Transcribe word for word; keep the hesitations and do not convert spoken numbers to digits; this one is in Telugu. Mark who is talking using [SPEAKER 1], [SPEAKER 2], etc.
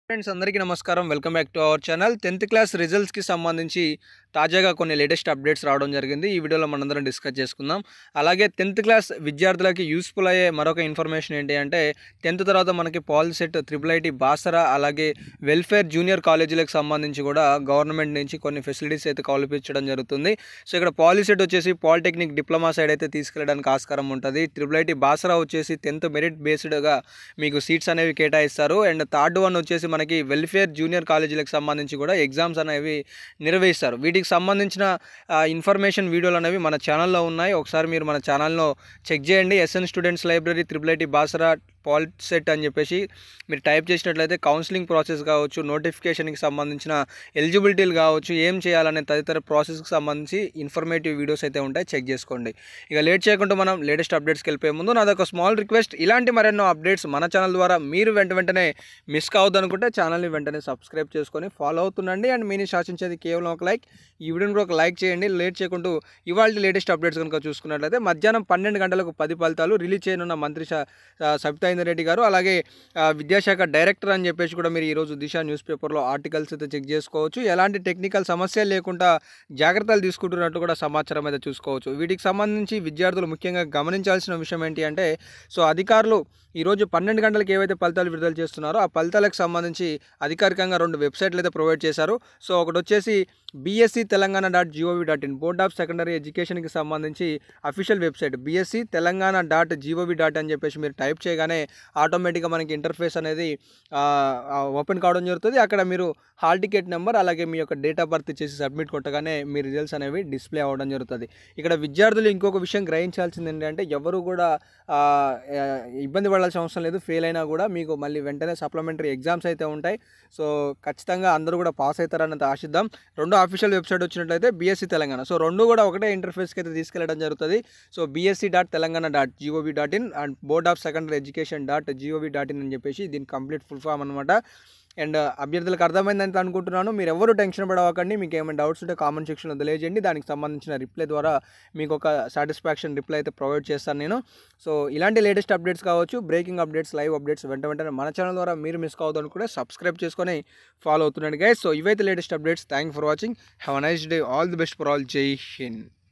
[SPEAKER 1] ఫ్రెండ్స్ అందరికీ నమస్కారం. Welcome back to our channel. Tenth class రిజల్ట్స్‌కి సంబంధించి తాజాగా కొన్ని లేటెస్ట్ అప్డేట్స్ రావడం జరిగింది. ఈ వీడియోలో మనందరం డిస్కస్ చేసుకుందాం. అలాగే టెన్త్ క్లాస్ విద్యార్థులకి యూస్‌ఫుల్ అయ్యే మరొక ఇన్ఫర్మేషన్ ఏంటి అంటే టెన్త్ తర్వాత మనకి పాలిసెట్, ట్రిపుల్ ఐటీ, బాసరా అలాగే వెల్ఫేర్ జూనియర్ కాలేజీలకు సంబంధించి కూడా గవర్నమెంట్ నుంచి కొన్ని ఫెసిలిటీస్ అయితే కల్పించడం జరుగుతుంది. సో ఇక్కడ పాలిసెట్ వచ్చేసి పాలిటెక్నిక్ డిప్లొమా సైడ్ అయితే తీసుకెళ్ళడానికి ఆస్కారం ఉంటుంది. ట్రిపుల్ ఐటీ, బాసరా వచ్చేసి టెన్త్ మెరిట్ బేస్డ్‌గా మీకు సీట్స్ అనేవి కేటాయిస్తారు. అండ్ థర్డ్ వన్ వచ్చేసి మనకి వెల్ఫేర్ జూనియర్ కాలేజీలకు సంబంధించి కూడా ఎగ్జామ్స్ అనేవి నిర్వహిస్తారు. వీటికి సంబంధించిన ఇన్ఫర్మేషన్ వీడియోలు అనేవి మన ఛానల్లో ఉన్నాయి. ఒకసారి మీరు మన ఛానల్లో చెక్ చేయండి. SN students library triple IT Basara Polycet అని చెప్పేసి మీరు టైప్ చేసినట్లయితే కౌన్సిలింగ్ ప్రాసెస్ కావచ్చు, నోటిఫికేషన్కి సంబంధించిన ఎలిజిబిలిటీలు కావచ్చు, ఏం చేయాలనే తదితర ప్రాసెస్కి సంబంధించి ఇన్ఫర్మేటివ్ వీడియోస్ అయితే ఉంటాయి, చెక్ చేసుకోండి. ఇక లేట్ చేయకుండా మనం లేటెస్ట్ అప్డేట్స్కి వెళ్ళిపోయే ముందు నాదొక స్మాల్ రిక్వెస్ట్, ఇలాంటి మరెన్నో అప్డేట్స్ మన ఛానల్ ద్వారా మీరు వెంట వెంటనే మిస్ కావద్దు అనుకుంటే ఛానల్ని వెంటనే సబ్స్క్రైబ్ చేసుకొని ఫాలో అవుతుండండి. అండ్ మీని శాసించేది కేవలం ఒక లైక్. ఈ వీడియోని కూడా ఒక లైక్ చేయండి. లేట్ చేయకుండా ఇవాళ లేటెస్ట్ అప్డేట్స్ కనుక చూసుకున్నట్లయితే మధ్యాహ్నం పన్నెండు గంటలకు పది ఫలితాలు రిలీజ్ చేయనున్న మంత్రి సబితా ఇంద్రారెడ్డి గారు, అలాగే విద్యాశాఖ డైరెక్టర్ అని చెప్పేసి కూడా మీరు ఈరోజు దిశ న్యూస్ పేపర్లో ఆర్టికల్స్ అయితే చెక్ చేసుకోవచ్చు. ఎలాంటి టెక్నికల్ సమస్యలు లేకుండా జాగ్రత్తలు తీసుకుంటున్నట్టు కూడా సమాచారం అయితే చూసుకోవచ్చు. వీటికి సంబంధించి విద్యార్థులు ముఖ్యంగా గమనించాల్సిన విషయం ఏంటి అంటే, సో అధికారులు ఈరోజు పన్నెండు గంటలకు ఏవైతే ఫలితాలు విడుదల చేస్తున్నారో ఆ ఫలితాలకు సంబంధించి అధికారికంగా రెండు వెబ్సైట్లు అయితే ప్రొవైడ్ చేశారు. సో ఒకటి వచ్చేసి BSE Telangana dot G O V dot in board of secondary ఎడ్యుకేషన్కి సంబంధించి official website BSE Telangana dot G O V dot అని చెప్పేసి మీరు టైప్ చేయగానే ఆటోమేటిక్గా మనకి ఇంటర్ఫేస్ అనేది ఓపెన్ కావడం జరుగుతుంది. అక్కడ మీరు హాల్ టికెట్ నెంబర్ అలాగే మీ యొక్క డేట్ ఆఫ్ బర్త్ చేసి సబ్మిట్ కొట్టగానే మీ రిజల్ట్స్ అనేవి డిస్ప్లే అవ్వడం జరుగుతుంది. ఇక్కడ విద్యార్థులు ఇంకొక విషయం గ్రహించాల్సింది ఏంటంటే, ఎవరు కూడా ఇబ్బంది పడాల్సిన అవసరం లేదు. ఫెయిల్ అయినా కూడా మీకు మళ్ళీ వెంటనే సప్లిమెంటరీ ఎగ్జామ్స్ అయితే ఉంటాయి. సో ఖచ్చితంగా అందరూ కూడా పాస్ అవుతారని ఆశిద్దాం. రెండో అఫీషియల్ వెబ్సైట్ వచ్చినట్లయితే బీఎస్సీ తెలంగాణ. సో రెండు కూడా ఒకటే ఇంటర్ఫేస్కి అయితే తీసుకెళ్ళడం జరుగుతుంది. So BSE dot Telangana dot G O V dot in and board of secondary education dot G O V dot in అని చెప్పేసి దీని కంప్లీట్ ఫుల్ ఫామ్ అనమాట. అండ్ అభ్యర్థులకు అర్థమైందని అనుకుంటున్నాను. మీరు ఎవరు టెన్షన్ పడవకండి. మీకు ఏమైనా డౌట్స్ ఉంటే కామెంట్ సెక్షన్లో తెలియజేయండి. దానికి సంబంధించిన రిప్లై ద్వారా మీకు ఒక సాటిస్ఫాక్షన్ రిప్లై అయితే ప్రొవైడ్ చేస్తాను నేను. సో ఇలాంటి లేటెస్ట్ అప్డేట్స్ కావచ్చు, బ్రేకింగ్ అప్డేట్స్, లైవ్ అప్డేట్స్ వెంట వెంటనే మన ఛానల్ ద్వారా మీరు మిస్ కావద్దు అనుకుంటే సబ్స్క్రైబ్ చేసుకొని ఫాలో అవుతుండండి గైస్. సో ఇవైతే latest updates. Thank for watching. Have a nice day. All the best for all. జై హింద్.